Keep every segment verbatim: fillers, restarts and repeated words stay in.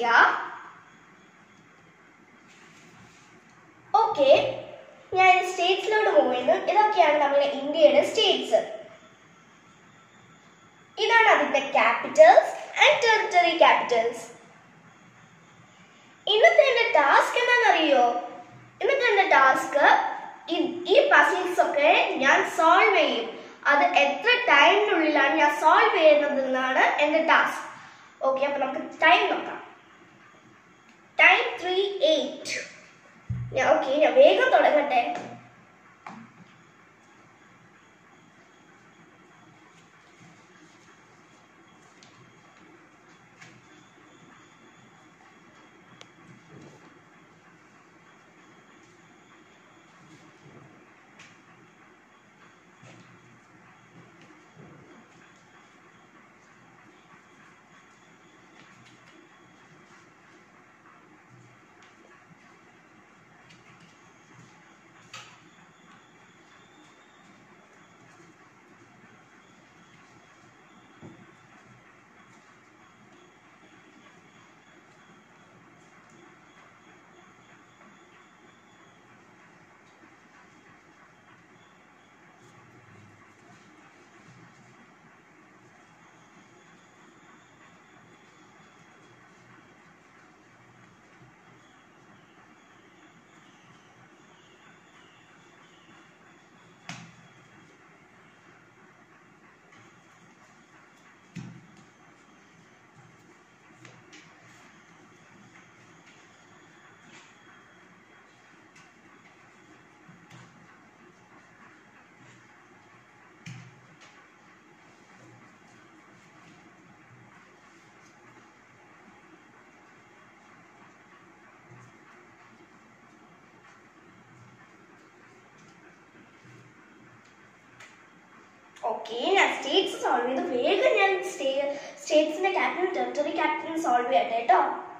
ശ്രദ്ധിക്കുക. ഓക്കെ, ഞാൻ സ്റ്റേറ്റ്സിലോട്ട് മൂവ് ചെയ്യുന്നു. ഇതൊക്കെയാണ് നമ്മുടെ ഇന്ത്യയുടെ സ്റ്റേറ്റ്സ്. ഇതാണ് അതിന്റെ ക്യാപിറ്റൽസ് ആൻഡ് ടെറിട്ടറി ക്യാപിറ്റൽസ്. ഇന്നത്തെ എന്റെ ടാസ്ക് എന്താണെന്നറിയോ? ഇന്നത്തെ എന്റെ ടാസ്ക് ഈ പസിൽസ് ഒക്കെ ഞാൻ സോൾവ് ചെയ്യും. അത് എത്ര ടൈമിനുള്ളിലാണ് ഞാൻ സോൾവ് ചെയ്യുന്നത് എന്നാണ് എന്റെ ടാസ്ക്. ഓക്കെ, അപ്പൊ നമുക്ക് ടൈം നോക്കാം. Time three eight. ഓക്കെ, ഞാൻ വേഗം തുടങ്ങട്ടെ. ഓക്കെ, ഞാൻ സ്റ്റേറ്റ്സ് സോൾവ് ചെയ്ത് വേഗം ഞാൻ സ്റ്റേറ്റ്സിന്റെ ക്യാപിറ്റൽ ടെറിട്ടറി ക്യാപിറ്റൽ സോൾവ് ചെയ്യട്ടെ കേട്ടോ.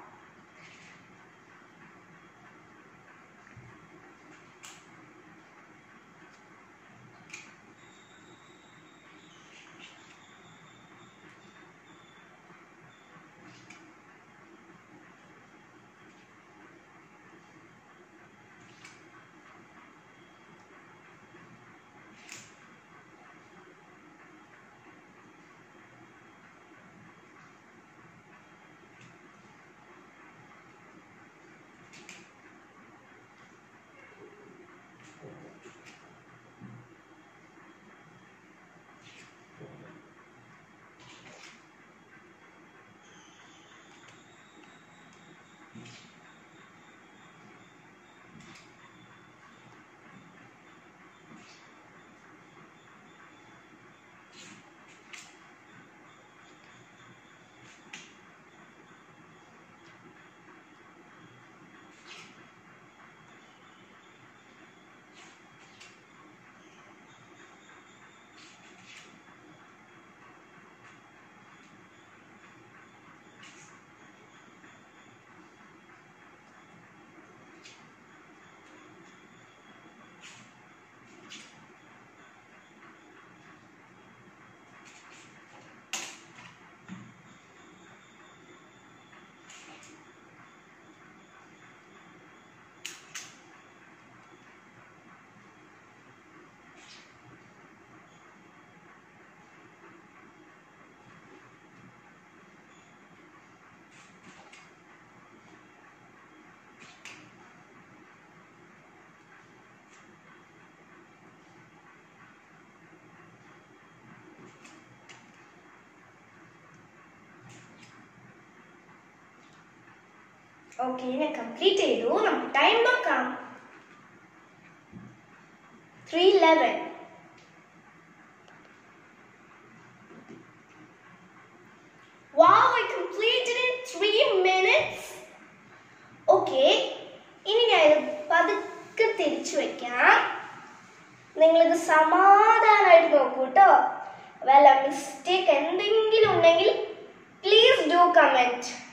ഓക്കെ, ഞാൻ കംപ്ലീറ്റ് ചെയ്തു. നമുക്ക് ടൈം നോക്കാം. Three eleven. Wow, I completed in three minutes. Okay, ഇനി ഞാൻ ഇത് പതുക്കെ തിരിച്ചു വെക്കാം. നിങ്ങളിത് സമാധാനമായിട്ട് നോക്കൂ കേട്ടോ. വല്ല മിസ്റ്റേക്ക് എന്തെങ്കിലും ഉണ്ടെങ്കിൽ പ്ലീസ് ഡു കമന്റ്.